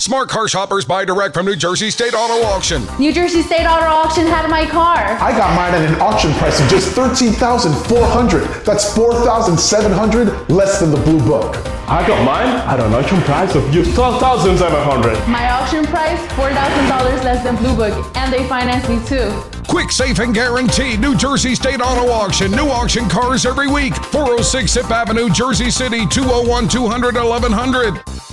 Smart car shoppers buy direct from New Jersey State Auto Auction. New Jersey State Auto Auction had my car. I got mine at an auction price of just $13,400. That's $4,700 less than the Blue Book. I got mine at an auction price of just $12,700. My auction price, $4,000 less than Blue Book, and they financed me too. Quick, safe, and guaranteed. New Jersey State Auto Auction. New auction cars every week. 406 Hip Avenue, Jersey City, 201-200-1100.